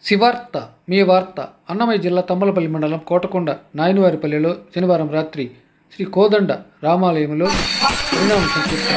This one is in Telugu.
శివార్త మీ వార్త అన్నమయ్య జిల్లా తంబలపల్లి మండలం కోటకొండ నాయనవారిపల్లెలో శనివారం రాత్రి శ్రీ కోదండ రామాలయంలో పరిణామ సంకీర్తన